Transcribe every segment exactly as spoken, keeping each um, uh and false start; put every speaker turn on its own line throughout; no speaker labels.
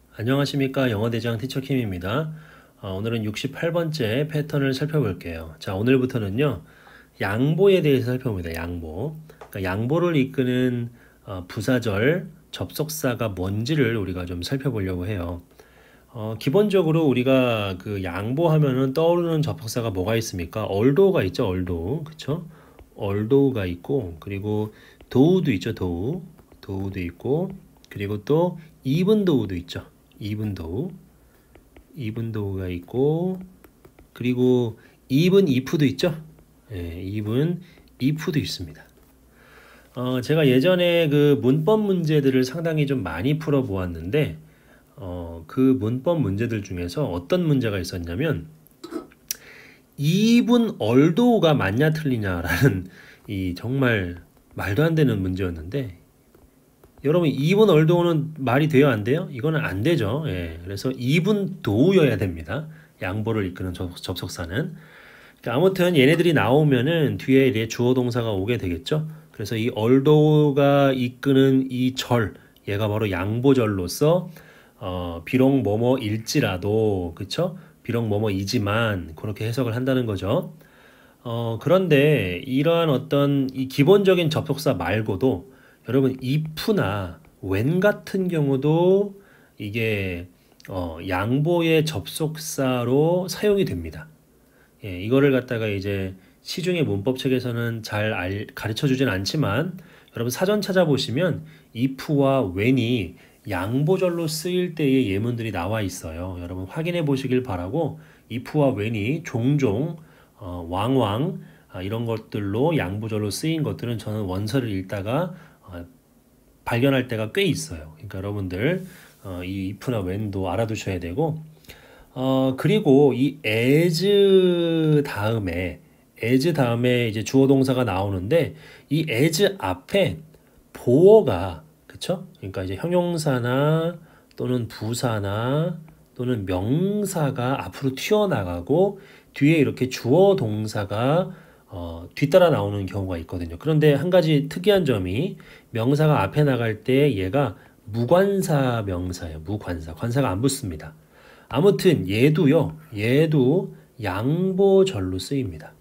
안녕하십니까. 영어대장 티처킴입니다. 어, 오늘은 육십팔 번째 패턴을 살펴볼게요. 자, 오늘부터는요, 양보에 대해서 살펴봅니다. 양보. 그러니까 양보를 이끄는 어, 부사절, 접속사가 뭔지를 우리가 좀 살펴보려고 해요. 어, 기본적으로 우리가 그 양보하면은 떠오르는 접속사가 뭐가 있습니까? 얼도가 있죠, 얼도. 그쵸? 얼도가 있고, 그리고 도우도 있죠, 도우. 도우도 있고, 그리고 또 even though도 있죠. even though. even though가 있고, 그리고 even if도 있죠. 예, even if도 있습니다. 어, 제가 예전에 그 문법 문제들을 상당히 좀 많이 풀어 보았는데, 어, 그 문법 문제들 중에서 어떤 문제가 있었냐면, even although가 맞냐 틀리냐라는 이 정말 말도 안 되는 문제였는데, 여러분 even although는 말이 돼요 안 돼요? 이거는 안 되죠. 예, 그래서 even though여야 됩니다. 양보를 이끄는 접, 접속사는. 그러니까 아무튼 얘네들이 나오면은 뒤에 이제 주어 동사가 오게 되겠죠. 그래서 이 although가 이끄는 이 절, 얘가 바로 양보절로서 어, 비록 뭐뭐일지라도, 그쵸? 비록 뭐뭐이지만 그렇게 해석을 한다는 거죠. 어, 그런데 이러한 어떤 이 기본적인 접속사 말고도 여러분 if나 when 같은 경우도 이게 어, 양보의 접속사로 사용이 됩니다. 예, 이거를 갖다가 이제 시중의 문법책에서는 잘 알, 가르쳐 주진 않지만 여러분 사전 찾아보시면 if와 when이 양보절로 쓰일 때의 예문들이 나와 있어요. 여러분 확인해 보시길 바라고 if와 when이 종종 어, 왕왕 아, 이런 것들로 양보절로 쓰인 것들은 저는 원서를 읽다가 어, 발견할 때가 꽤 있어요. 그러니까 여러분들 어, 이 if나 when도 알아두셔야 되고 어, 그리고 이 as 다음에 as 다음에 이제 주어 동사가 나오는데 이 as 앞에 보어가 그쵸? 그러니까 이제 형용사나 또는 부사나 또는 명사가 앞으로 튀어나가고 뒤에 이렇게 주어 동사가 어, 뒤따라 나오는 경우가 있거든요. 그런데 한 가지 특이한 점이 명사가 앞에 나갈 때 얘가 무관사 명사예요. 무관사. 관사가 안 붙습니다. 아무튼 얘도요. 얘도 양보절로 쓰입니다.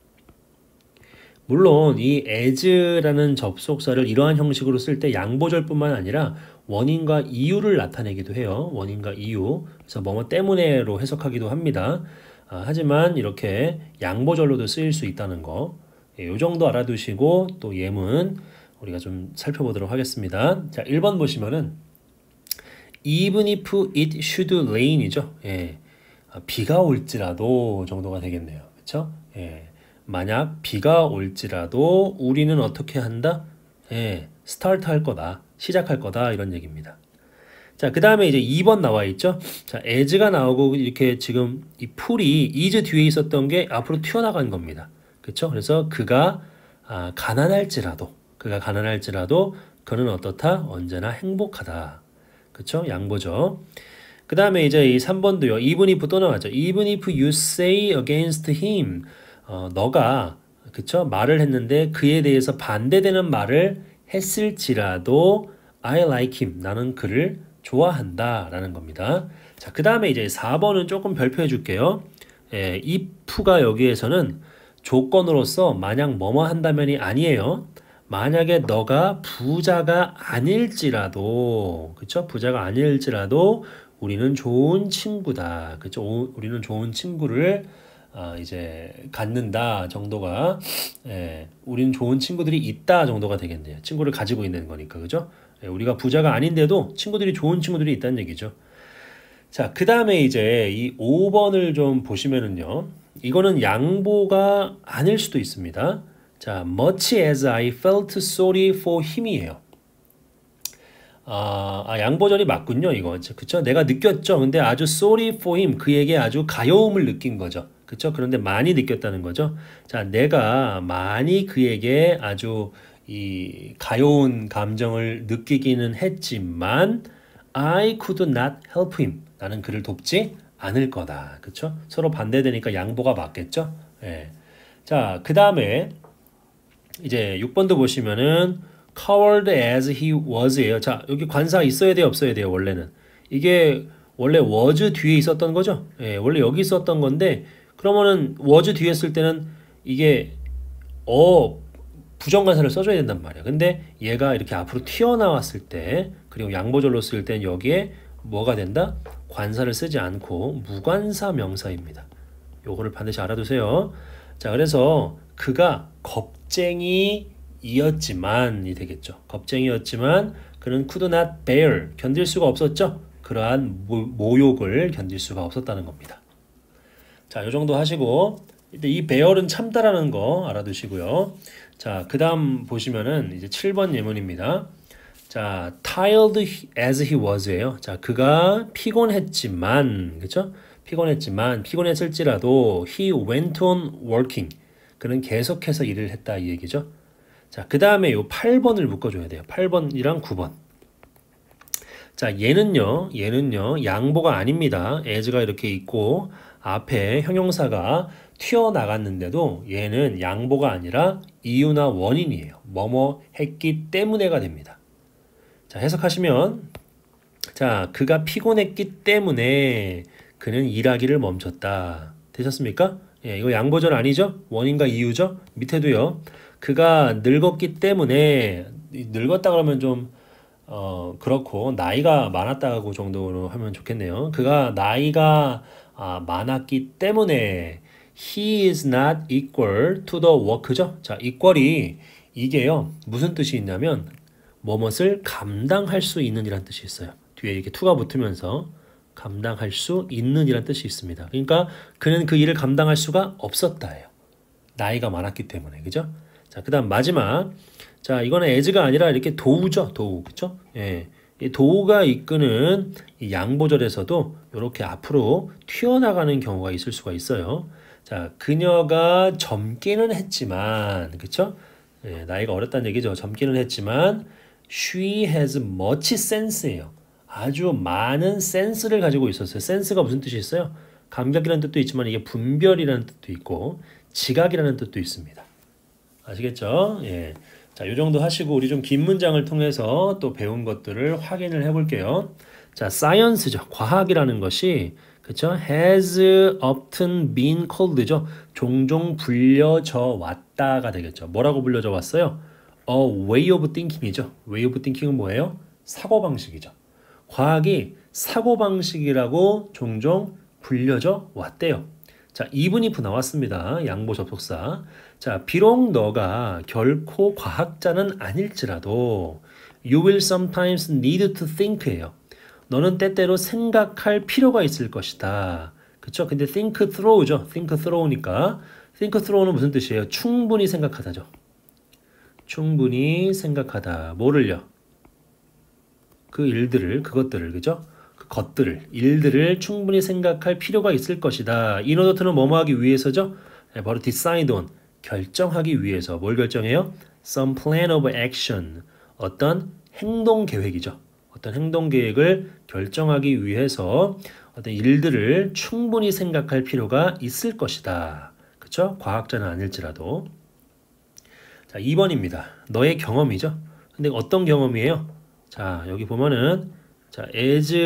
물론 이 as라는 접속사를 이러한 형식으로 쓸 때 양보절뿐만 아니라 원인과 이유를 나타내기도 해요. 원인과 이유. 그래서 뭐뭐 때문에로 해석하기도 합니다. 아, 하지만 이렇게 양보절로도 쓰일 수 있다는 거. 예, 요 정도 알아두시고 또 예문 우리가 좀 살펴보도록 하겠습니다. 자, 일 번 보시면은 even if it should rain이죠. 예. 아, 비가 올지라도 정도가 되겠네요. 그렇죠? 예. 만약 비가 올지라도 우리는 어떻게 한다? 예. 스타트 할 거다. 시작할 거다. 이런 얘기입니다. 자, 그 다음에 이제 이 번 나와 있죠. 자, as가 나오고 이렇게 지금 이 풀이 is 뒤에 있었던 게 앞으로 튀어나간 겁니다. 그렇죠? 그래서 그가 아, 가난할지라도 그가 가난할지라도 그는 어떻다? 언제나 행복하다. 그쵸? 양보죠. 그 다음에 이제 이 삼 번도요. even if 또 나왔죠. even if you say against him. 어, 너가, 그쵸? 말을 했는데 그에 대해서 반대되는 말을 했을지라도 I like him. 나는 그를 좋아한다. 라는 겁니다. 자, 그 다음에 이제 사 번은 조금 별표해 줄게요. 예, if가 여기에서는 조건으로서 만약 뭐뭐 한다면이 아니에요. 만약에 너가 부자가 아닐지라도, 그쵸? 부자가 아닐지라도 우리는 좋은 친구다. 그쵸? 오, 우리는 좋은 친구를 아, 이제 갖는다 정도가, 예, 우리는 좋은 친구들이 있다 정도가 되겠네요. 친구를 가지고 있는 거니까, 그죠? 예, 우리가 부자가 아닌데도 친구들이 좋은 친구들이 있다는 얘기죠. 자, 그 다음에 이제 이 오 번을 좀 보시면은요. 이거는 양보가 아닐 수도 있습니다. 자, much as I felt sorry for him이에요. 아, 아, 양보절이 맞군요, 이거. 그쵸? 내가 느꼈죠. 근데 아주 sorry for him, 그에게 아주 가여움을 느낀 거죠. 그쵸? 그런데 많이 느꼈다는 거죠. 자, 내가 많이 그에게 아주 이 가여운 감정을 느끼기는 했지만 I could not help him. 나는 그를 돕지 않을 거다. 그쵸? 서로 반대되니까 양보가 맞겠죠? 예. 자, 그 다음에 이제 육 번도 보시면은 coward as he was예요. 자, 여기 관사 있어야 돼요, 없어야 돼요, 원래는. 이게 원래 was 뒤에 있었던 거죠. 예, 원래 여기 있었던 건데 그러면은 was 뒤에 쓸 때는 이게 어 부정관사를 써줘야 된단 말이야. 근데 얘가 이렇게 앞으로 튀어나왔을 때 그리고 양보절로 쓸 때는 여기에 뭐가 된다? 관사를 쓰지 않고 무관사 명사입니다. 요거를 반드시 알아두세요. 자, 그래서 그가 겁쟁이이었지만이 되겠죠. 겁쟁이였지만 그는 could not bear, 견딜 수가 없었죠. 그러한 모, 모욕을 견딜 수가 없었다는 겁니다. 자, 요 정도 하시고 일단 이 bear은 참다라는 거 알아두시고요. 자, 그 다음 보시면은 이제 칠 번 예문입니다. 자, tired as he was예요. 자, 그가 피곤했지만, 그쵸? 피곤했지만, 피곤했을지라도 he went on working. 그는 계속해서 일을 했다 이 얘기죠. 자, 그 다음에 요 팔 번을 묶어줘야 돼요. 팔 번이랑 구 번. 자, 얘는요, 얘는요, 양보가 아닙니다. as가 이렇게 있고, 앞에 형용사가 튀어나갔는데도 얘는 양보가 아니라 이유나 원인이에요. 뭐뭐 했기 때문에가 됩니다. 자, 해석하시면, 자, 그가 피곤했기 때문에 그는 일하기를 멈췄다. 되셨습니까? 예, 이거 양보절 아니죠? 원인과 이유죠? 밑에도요. 그가 늙었기 때문에, 늙었다 그러면 좀, 어, 그렇고, 나이가 많았다고 정도로 하면 좋겠네요. 그가 나이가 아, 많았기 때문에, he is not equal to the work죠? 자, equal이 이게요, 무슨 뜻이 있냐면, 뭐뭇을 감당할 수 있는 이란 뜻이 있어요. 뒤에 이렇게 to가 붙으면서 감당할 수 있는 이란 뜻이 있습니다. 그러니까 그는 그 일을 감당할 수가 없었다예요. 나이가 많았기 때문에. 그죠? 자, 그 다음 마지막. 자, 이거는 as가 아니라 이렇게 도우죠. 도우. 그쵸? 예. 이 도우가 이끄는 이 양보절에서도 이렇게 앞으로 튀어나가는 경우가 있을 수가 있어요. 자, 그녀가 젊기는 했지만, 그쵸? 예, 나이가 어렸다는 얘기죠. 젊기는 했지만, she has much sense예요. 아주 많은 센스를 가지고 있었어요. 센스가 무슨 뜻이 있어요? 감각이라는 뜻도 있지만 이게 분별이라는 뜻도 있고 지각이라는 뜻도 있습니다. 아시겠죠? 예. 자, 요 정도 하시고 우리 좀 긴 문장을 통해서 또 배운 것들을 확인을 해볼게요. 자, science죠. 과학이라는 것이 그쵸? has often been called죠. 종종 불려져 왔다가 되겠죠. 뭐라고 불려져 왔어요? A way of thinking이죠. way of thinking은 뭐예요? 사고방식이죠. 과학이 사고방식이라고 종종 불려져 왔대요. 자, even if 나왔습니다. 양보 접속사. 자, 비록 너가 결코 과학자는 아닐지라도 you will sometimes need to think예요. 너는 때때로 생각할 필요가 있을 것이다. 그쵸? 근데 think through죠. think through니까 think through는 무슨 뜻이에요? 충분히 생각하다죠. 충분히 생각하다. 뭐를요? 그 일들을, 그것들을, 그죠? 그 것들을, 일들을 충분히 생각할 필요가 있을 것이다. in order to는 뭐뭐 하기 위해서죠? 네, 바로 decide on, 결정하기 위해서. 뭘 결정해요? some plan of action, 어떤 행동 계획이죠. 어떤 행동 계획을 결정하기 위해서 어떤 일들을 충분히 생각할 필요가 있을 것이다. 그쵸? 과학자는 아닐지라도. 자, 이 번입니다. 너의 경험이죠. 근데 어떤 경험이에요? 자, 여기 보면은 자, as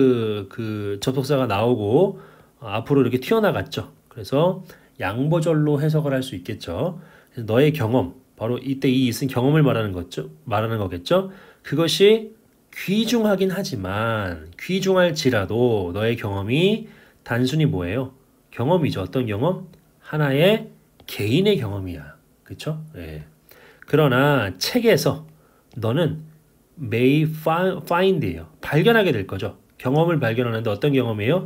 그 접속사가 나오고 어, 앞으로 이렇게 튀어나갔죠. 그래서 양보절로 해석을 할 수 있겠죠. 그래서 너의 경험, 바로 이때 이 있은 경험을 말하는 거죠. 말하는 거겠죠. 그것이 귀중하긴 하지만 귀중할지라도 너의 경험이 단순히 뭐예요? 경험이죠. 어떤 경험? 하나의 개인의 경험이야. 그렇죠? 예. 그러나 책에서 너는 may find예요. 발견하게 될 거죠. 경험을 발견하는데 어떤 경험이에요?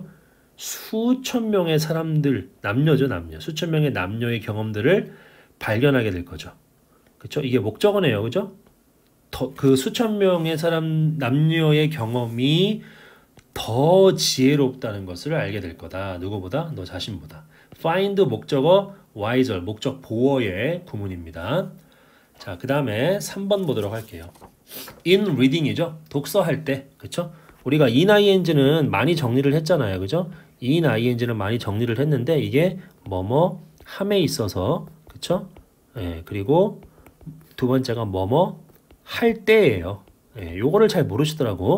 수천 명의 사람들, 남녀죠, 남녀. 수천 명의 남녀의 경험들을 발견하게 될 거죠. 그렇죠? 이게 목적어네요. 그죠? 더, 그 수천 명의 사람, 남녀의 경험이 더 지혜롭다는 것을 알게 될 거다. 누구보다? 너 자신보다. find 목적어, wiser, 목적 보어의 구문입니다. 자, 그 다음에 삼 번 보도록 할게요. in reading이죠. 독서할 때. 그쵸? 우리가 in ing는 많이 정리를 했잖아요. 그죠? in ing는 많이 정리를 했는데 이게 뭐뭐 함에 있어서 그쵸? 예, 그리고 두 번째가 뭐뭐 할 때예요. 예, 요거를 잘 모르시더라고.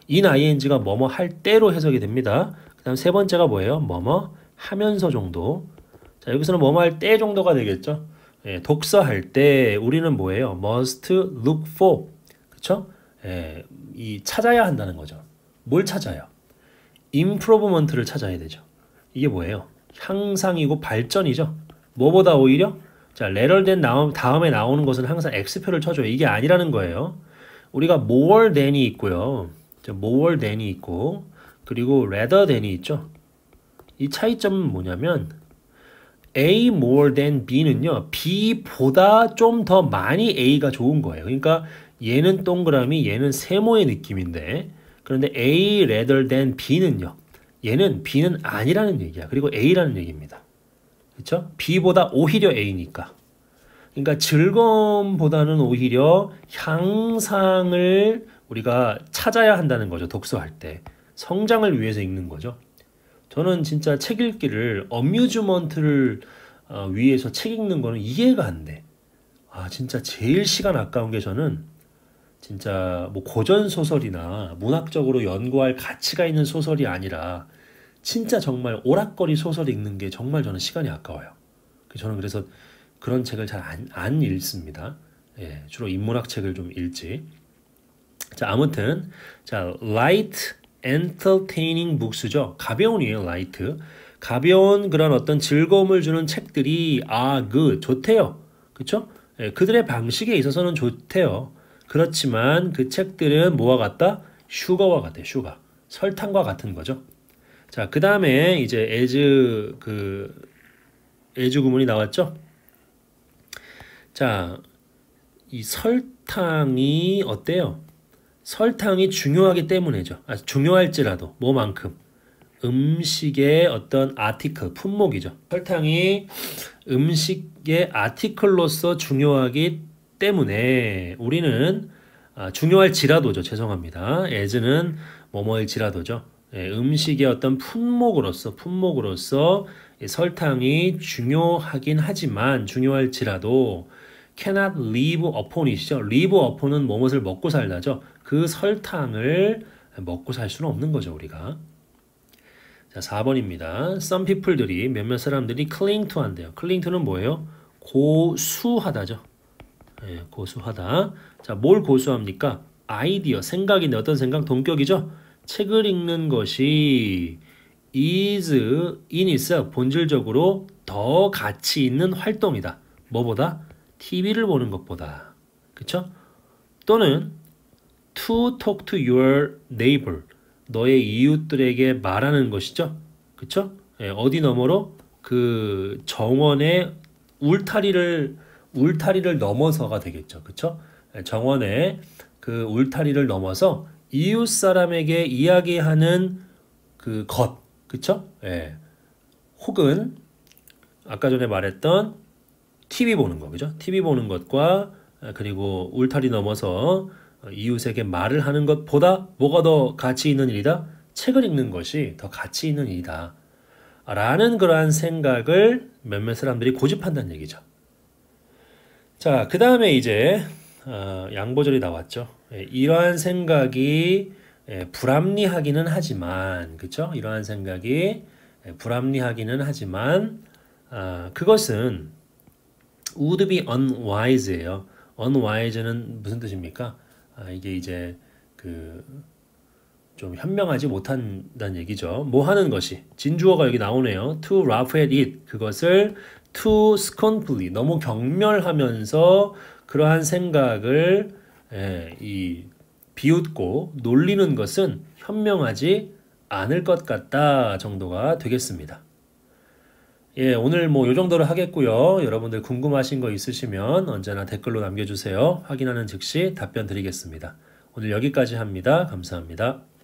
in ing가 뭐뭐 할 때로 해석이 됩니다. 그 다음 세 번째가 뭐예요? 뭐뭐 하면서 정도. 자, 여기서는 뭐뭐 할 때 정도가 되겠죠. 예, 독서할 때 우리는 뭐예요? must look for. 그쵸? 예, 이 찾아야 한다는 거죠. 뭘 찾아요? improvement를 찾아야 되죠. 이게 뭐예요? 향상이고 발전이죠. 뭐보다 오히려 자, later than 나오, 다음에 나오는 것은 항상 X표를 쳐줘요. 이게 아니라는 거예요. 우리가 more than이 있고요. more than이 있고 그리고 rather than이 있죠. 이 차이점은 뭐냐면 A more than B는요. B보다 좀 더 많이 A가 좋은 거예요. 그러니까 얘는 동그라미, 얘는 세모의 느낌인데 그런데 A rather than B는요. 얘는 B는 아니라는 얘기야. 그리고 A라는 얘기입니다. 그렇죠? B보다 오히려 A니까. 그러니까 즐거움보다는 오히려 향상을 우리가 찾아야 한다는 거죠. 독서할 때. 성장을 위해서 읽는 거죠. 저는 진짜 책 읽기를 어뮤즈먼트를 어, 위해서 책 읽는 거는 이해가 안 돼. 아, 진짜 제일 시간 아까운 게 저는 진짜 뭐 고전 소설이나 문학적으로 연구할 가치가 있는 소설이 아니라 진짜 정말 오락거리 소설 읽는 게 정말 저는 시간이 아까워요. 저는 그래서 그런 책을 잘 안 안 읽습니다. 예, 주로 인문학 책을 좀 읽지. 자, 아무튼 자, light entertaining books죠. 가벼운 이에요, light. 가벼운 그런 어떤 즐거움을 주는 책들이 아, 그 좋대요. 그렇죠? 예, 그들의 방식에 있어서는 좋대요. 그렇지만 그 책들은 뭐와 같다? 슈거와 같아요. 슈가. 설탕과 같은 거죠. 자, 그 다음에 이제 as 그 as 구문이 나왔죠. 자, 이 설탕이 어때요? 설탕이 중요하기 때문이죠. 아, 중요할지라도 뭐만큼 음식의 어떤 아티클, 품목이죠. 설탕이 음식의 아티클로서 중요하기 때문에 우리는 아, 중요할지라도죠. 죄송합니다. as는 뭐뭐일지라도죠. 예, 음식의 어떤 품목으로서 품목으로서 설탕이 중요하긴 하지만 중요할지라도 cannot live upon이시죠. live upon은 무엇을 먹고 살다죠. 그 설탕을 먹고 살 수는 없는 거죠, 우리가. 자, 사 번입니다. Some people들이 몇몇 사람들이 cling to 한대요. cling to는 뭐예요? 고수하다죠. 예, 고수하다. 자, 뭘 고수합니까? 아이디어, 생각인데 어떤 생각? 동격이죠. 책을 읽는 것이 is in itself 본질적으로 더 가치 있는 활동이다. 뭐보다? 티비를 보는 것보다. 그쵸? 또는 to talk to your neighbor 너의 이웃들에게 말하는 것이죠. 그쵸? 예, 어디 너머로? 그 정원의 울타리를 울타리를 넘어서가 되겠죠. 그쵸? 예, 정원의 그 울타리를 넘어서 이웃 사람에게 이야기하는 그 것. 그쵸? 예. 혹은 아까 전에 말했던 티비 보는 거. 그죠? 티비 보는 것과 그리고 울타리 넘어서 이웃에게 말을 하는 것보다 뭐가 더 가치 있는 일이다? 책을 읽는 것이 더 가치 있는 일이다. 라는 그러한 생각을 몇몇 사람들이 고집한다는 얘기죠. 자, 그 다음에 이제 어, 양보절이 나왔죠. 예, 이러한 생각이 예, 불합리하기는 하지만, 그쵸? 이러한 생각이 예, 불합리하기는 하지만, 아, 그것은 would be unwise예요. unwise는 무슨 뜻입니까? 아, 이게 이제 그 좀 현명하지 못한다는 얘기죠. 뭐 하는 것이 진주어가 여기 나오네요. To laugh at it 그것을 to scornfully 너무 경멸하면서 그러한 생각을 예, 이 비웃고 놀리는 것은 현명하지 않을 것 같다 정도가 되겠습니다. 예, 오늘 뭐 요 정도로 하겠고요. 여러분들 궁금하신 거 있으시면 언제나 댓글로 남겨주세요. 확인하는 즉시 답변 드리겠습니다. 오늘 여기까지 합니다. 감사합니다.